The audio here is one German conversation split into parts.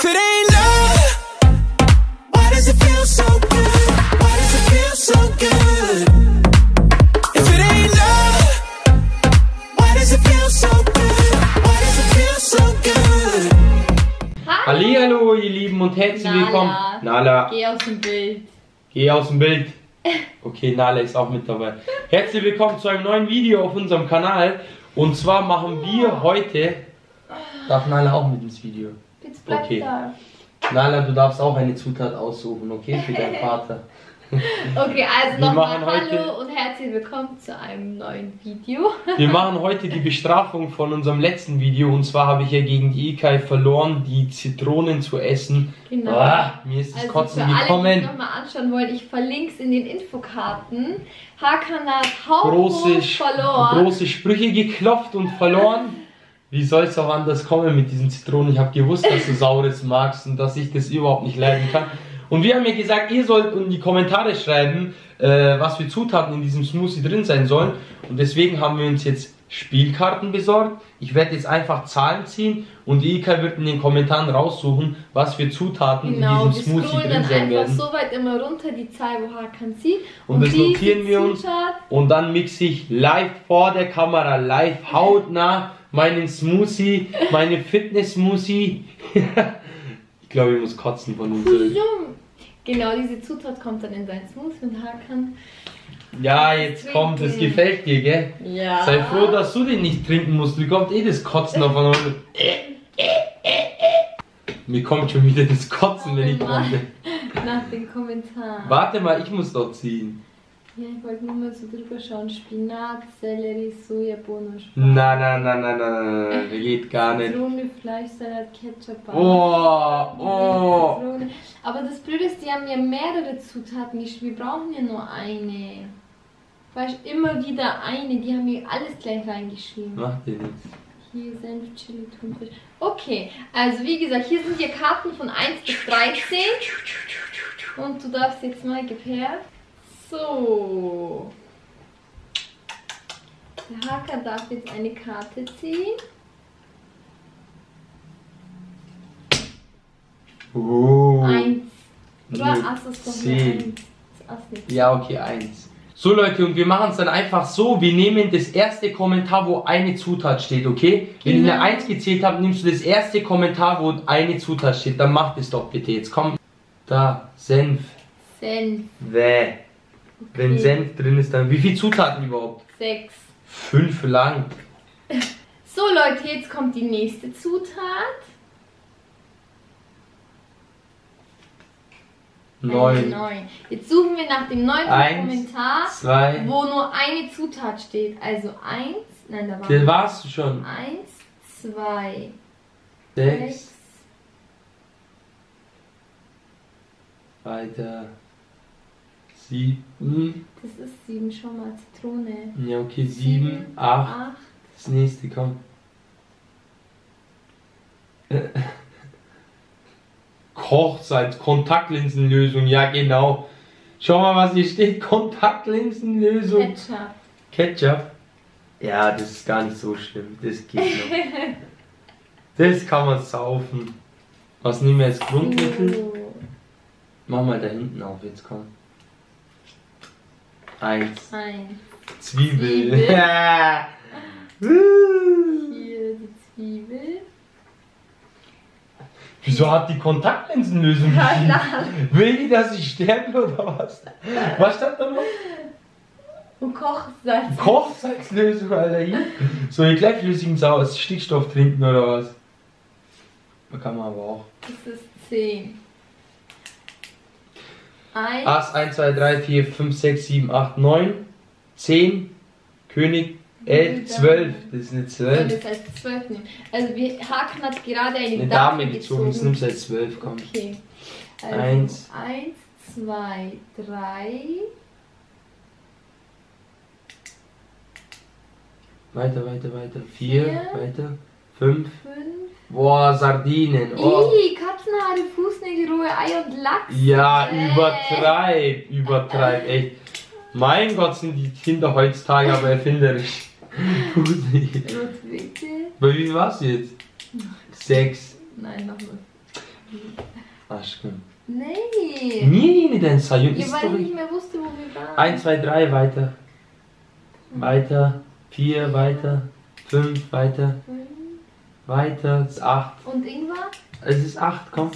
If it ain't love, why does it feel so good? Why does it feel so good? If it ain't love, why does it feel so good? Why does it feel so good? Hallihallo, ihr Lieben, und herzlich willkommen. Nala, geh aus dem Bild. Geh aus dem Bild. Okay, Nala ist auch mit dabei. Herzlich willkommen zu einem neuen Video auf unserem Kanal. Und zwar machen wir heute... Darf Nala auch mit ins Video? Bitte bleib da. Nala, du darfst auch eine Zutat aussuchen, okay? Für deinen Vater. Okay, also nochmal heute... hallo und herzlich willkommen zu einem neuen Video. Wir machen heute die Bestrafung von unserem letzten Video. Und zwar habe ich ja gegen die Ikai verloren, die Zitronen zu essen. Genau. Mir ist das Also Kotzen für alle, gekommen. die es nochmal anschauen wollen, ich verlinke es in den Infokarten. Hakan hat verloren. Große Sprüche geklopft und verloren. Wie soll es auch anders kommen mit diesen Zitronen? Ich habe gewusst, dass du Saures magst und dass ich das überhaupt nicht leiden kann. Und wir haben ja gesagt, ihr sollt in die Kommentare schreiben, was für Zutaten in diesem Smoothie drin sein sollen. Und deswegen haben wir uns jetzt Spielkarten besorgt. Ich werde jetzt einfach Zahlen ziehen und die Ika wird in den Kommentaren raussuchen, was für Zutaten in diesem Smoothie drin sein werden. So weit immer runter die Zahl, wo Hakan sieht. Und das notieren wir uns. Und dann mixe ich live vor der Kamera, live hautnah meinen Smoothie, meine Fitness-Smoothie. Ich glaube, ich muss kotzen von uns. Genau, diese Zutat kommt dann in sein Smoothie und Hakan. Ja, jetzt kommt, das gefällt dir, gell? Ja. Sei froh, dass du den nicht trinken musst. Mir kommt eh das Kotzen auf einmal. Mir kommt schon wieder das Kotzen, wenn ich trinke. Nach den Kommentaren. Warte mal, ich muss doch ziehen. Ja, ich wollte nur mal so drüber schauen. Spinat, Sellerie, Sojabohnen, Nein, geht gar nicht. Zitrone, Fleischsalat, Ketchup, Oh. Zitrone. Aber das Blöde ist, die haben ja mehrere Zutaten geschrieben. Wir brauchen ja nur eine. Weißt du, immer wieder eine. Die haben hier alles gleich reingeschrieben. Macht dir nichts. Hier Senf, Chili, Thunfisch. Okay, also wie gesagt, hier sind hier Karten von 1 bis 13. Und du darfst jetzt mal gepairt. So. Der Hakan darf jetzt eine Karte ziehen. Oh. 1. Oder? Nee, Ass ist doch 10. nur 1. Das Ass nicht. Ja, okay, 1. So Leute, und wir machen es dann einfach so, wir nehmen das erste Kommentar, wo eine Zutat steht, okay? Wenn ich eine 1 gezählt habe, nimmst du das erste Kommentar, wo eine Zutat steht. Dann mach das doch bitte. Jetzt komm. Da, Senf. Senf. Wenn Senf drin ist, dann wie viele Zutaten überhaupt? 6. 5 lang. So Leute, jetzt kommt die nächste Zutat. 9. 9. Jetzt suchen wir nach dem 9. Kommentar, 2. wo nur eine Zutat steht. Also 1, nein, da war Das warst du schon. 1, 2, 6. Weiter. 7. Das ist 7 schon mal Zitrone. Ja, okay, 7, 8. Das nächste kommt. Kochsalz, Kontaktlinsenlösung, ja genau. Schau mal, was hier steht. Kontaktlinsenlösung. Ketchup. Ja, das ist gar nicht so schlimm. Das geht noch. Das kann man saufen. Was nehmen wir als Grundmittel? Mach mal da hinten auf, jetzt komm. 1. Zwiebel. Hier die Zwiebel. Wieso hat die Kontaktlinsenlösung Will die, dass ich sterbe oder was? Was stand da noch? Und Kochsalz. Kochsalzlösung, Alter, hier. Soll ich gleich flüssigen Stickstoff trinken oder was? Da kann man aber auch. Das ist 10. Ass 1, 2, 3, 4, 5, 6, 7, 8, 9, 10, König, 11, 12. Das ist eine 12. Das heißt 12 nehmen. Also Hakan hat gerade eine Dame gezogen. Das nimmst du als 12, komm. Okay. Also 1, 2, 3. Weiter. 4, weiter. 5. 5. Boah, Sardinen. Oh. Katzenhaare, Fußnägel, rohe Eier und Lachs. Ja, übertreib, echt. Mein Gott, sind die Kinder heutzutage aber erfinderisch. Bei wie viel war's jetzt? 6. Nein, noch nicht. Aşkım. Nee. Niye yeniden sayıyorsun? Ja, Ist weil doch ich nicht mehr wusste, wo wir waren. 1, 2, 3, weiter. Weiter. 4, weiter. 5, weiter. Weiter. Das ist 8. Und Ingwer? Es ist 8, komm.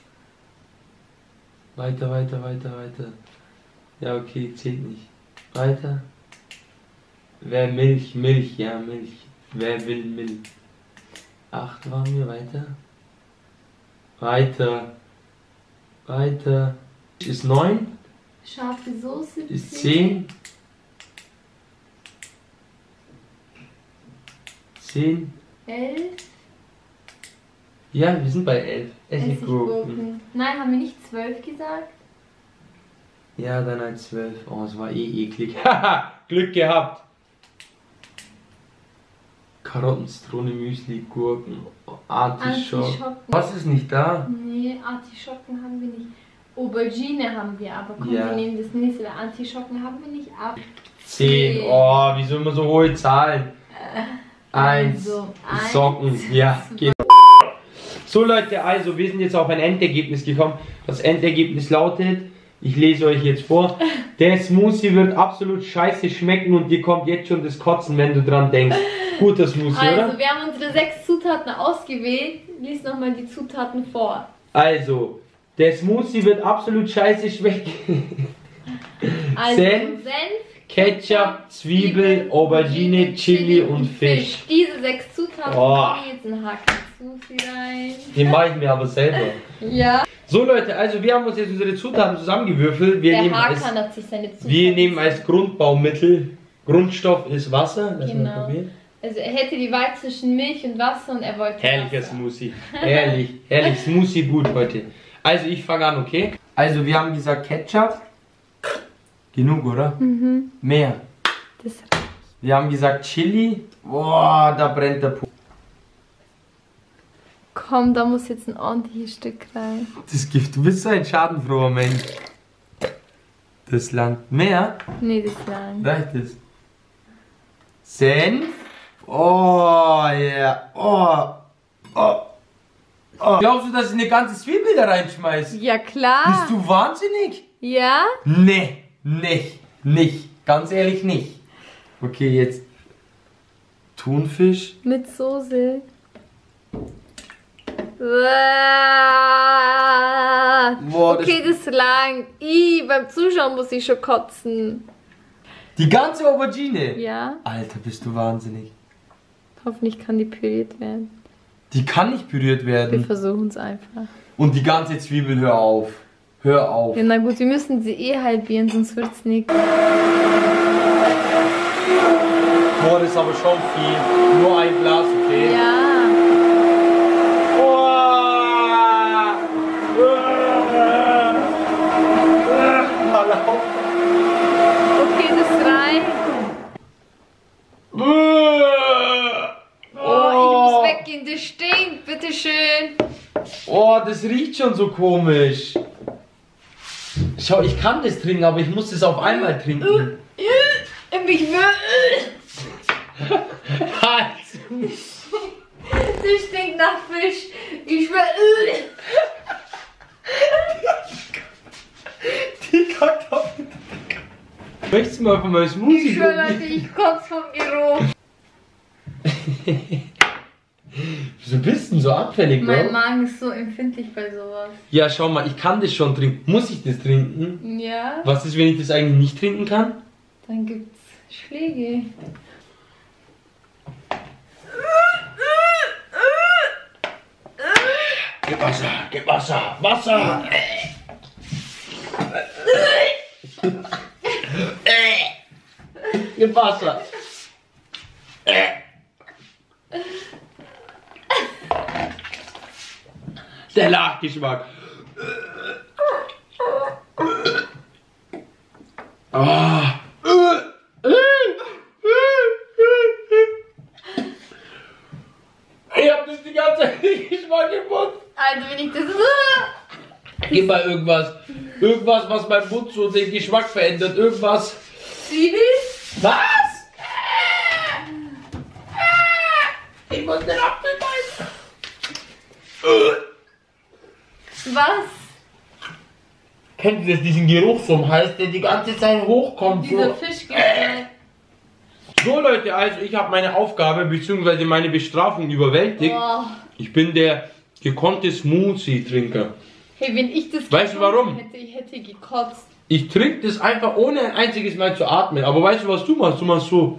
Weiter, weiter, weiter, weiter. Ja, okay, zählt nicht. Weiter. Wer Milch? Milch, ja, Milch. Wer will Milch? 8 waren wir, weiter. Weiter. Weiter. Ist 9. Scharfe Soße. Ist 10. 10. 11. Ja, wir sind bei 11. Essiggurken. Essiggurken. Nein, haben wir nicht 12 gesagt? Ja, dann ein 12. Oh, es war eh eklig. Haha, Glück gehabt. Karotten, Zitrone, Müsli, Gurken, Artischocken. Was ist nicht da? Nee, Artischocken haben wir nicht. Aubergine haben wir, aber komm, Ja. wir nehmen das nächste, weil Artischocken haben wir nicht ab. 10. Oh, wieso immer so hohe Zahlen? 1. Also, eins, Socken. Ja, geht. So Leute, also wir sind jetzt auf ein Endergebnis gekommen. Das Endergebnis lautet, ich lese euch jetzt vor, der Smoothie wird absolut scheiße schmecken und dir kommt jetzt schon das Kotzen, wenn du dran denkst. Guter Smoothie, Also, oder? wir haben unsere 6 Zutaten ausgewählt. Lies nochmal die Zutaten vor. Also, der Smoothie wird absolut scheiße schmecken. Also, Senf, Ketchup, Zwiebel, Aubergine, Chili und Fisch. Diese 6 Zutaten Oh. kommen jetzt in Haken Smoothie rein. Den mache ich mir aber selber. Ja. So Leute, also wir haben uns jetzt unsere Zutaten zusammengewürfelt. Wir Der nehmen Hakan als, hat sich seine Zutaten. wir nehmen als Grundbaumittel, Grundstoff ist Wasser. Lass mal Genau. probieren. Also er hätte die Wahl zwischen Milch und Wasser und er wollte Herrlicher Wasser. Smoothie. Herrlich, herrlich. Smoothie gut heute. Also ich fange an, okay? Also wir haben gesagt Ketchup. Genug, oder? Mhm. Mehr. Das Wir haben gesagt Chili. Boah, da brennt der Po. Komm, da muss jetzt ein ordentliches Stück rein. Das Gift, du bist so ein schadenfroher Mensch. Das Land. Mehr? Nee, das ist lang. Reicht es? Senf. Oh, ja. Yeah. Oh. Oh. Oh. Glaubst du, dass ich eine ganze Zwiebel da reinschmeiße? Ja klar. Bist du wahnsinnig? Ja? Nee, nicht. Ganz ehrlich nicht. Okay, jetzt Thunfisch. Mit Soße. Boah, Okay, das ist lang. Beim Zuschauen muss ich schon kotzen. die ganze Aubergine. Ja, Alter, bist du wahnsinnig. hoffentlich kann die püriert werden. Die kann nicht püriert Wir werden. versuchen es einfach. Und die ganze Zwiebel, hör auf. Hör auf. Ja, na gut, wir müssen sie eh halbieren, sonst wird es nichts. Boah, das ist aber schon viel. Nur ein Glas, okay? Ja. Okay, das reicht. Oh, ich muss weggehen, das stinkt. Bitteschön. Oh, das riecht schon so komisch. Schau, ich kann das trinken, aber ich muss das auf einmal trinken. Ich will. Halt! Das stinkt nach Fisch. Ich will. Die kackt auf. Möchtest du mal von meinem Smoothie Ich schwöre, Leute, probieren? ich kotze vom Geruch. Wieso bist du denn so abfällig, Mein Bro? Magen ist so empfindlich bei sowas. Ja, schau mal, ich kann das schon trinken. Muss ich das trinken? Ja, Was ist, wenn ich das eigentlich nicht trinken kann? dann gibt's Schläge. Gib Wasser, gib Wasser, Wasser! Gib Wasser! Der Nachgeschmack! Ah. Ich hab das die ganze Zeit nicht Geschmack im Mund. Also wenn ich das... Gib mal irgendwas. Irgendwas, was beim Mund so den Geschmack verändert. Irgendwas. Zwiebel? Was? Ich muss den Apfel beißen. Was? Kennt ihr das, diesen Geruch vom Hals, der die ganze Zeit hochkommt? Dieser So. Fischgeschmack. So Leute, also ich habe meine Aufgabe bzw. meine Bestrafung überwältigt. Oh. Ich bin der gekonnte Smoothie-Trinker. Hey, wenn ich das Weißt du warum? hätte, ich hätte gekotzt. Ich trinke das einfach ohne ein einziges Mal zu atmen. Aber weißt du, was du machst? Du machst so.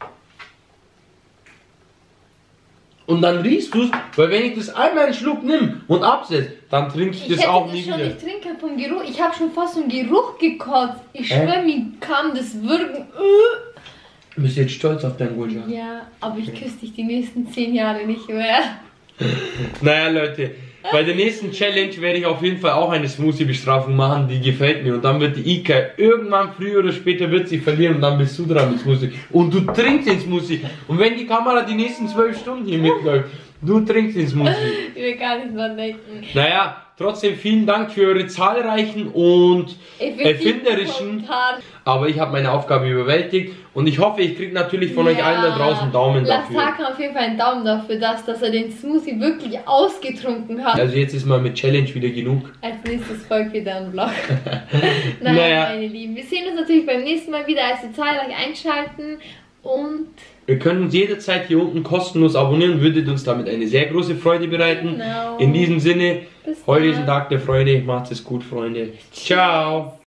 Und dann riechst du es, weil wenn ich das einmal einen Schluck nimm und absetze, dann trinke ich Ich das hätte auch das nie schon wieder. nicht trinken vom Geruch. Ich habe schon fast vom Geruch gekotzt. Ich schwöre, mir kam das Würgen. Du bist jetzt stolz auf deinen Gulja. Ja, aber ich küsse dich die nächsten 10 Jahre nicht mehr. Naja Leute, bei der nächsten Challenge werde ich auf jeden Fall auch eine Smoothie-Bestrafung machen, die gefällt mir. Und dann wird die Ika irgendwann früher oder später wird sie verlieren und dann bist du dran mit Smoothie. Und du trinkst den Smoothie. Und wenn die Kamera die nächsten 12 Stunden hier mitläuft, du trinkst den Smoothie. Ich will gar nicht dran denken. Naja, trotzdem vielen Dank für eure zahlreichen und erfinderischen. Kommentare. Aber ich habe meine Aufgabe überwältigt und ich hoffe, ich kriege natürlich von euch allen da draußen einen Daumen Lasst dafür. Hakan auf jeden Fall einen Daumen dafür, dass er den Smoothie wirklich ausgetrunken hat. Also jetzt ist mal mit Challenge wieder genug. Als nächstes folgt wieder ein Vlog. Naja. Meine Lieben. Wir sehen uns natürlich beim nächsten Mal wieder, also zahlreich einschalten und Ihr könnt uns jederzeit hier unten kostenlos abonnieren, würdet uns damit eine sehr große Freude bereiten. Genau. In diesem Sinne, Bis heute dann. ist ein Tag der Freude. Macht es gut, Freunde. Ciao.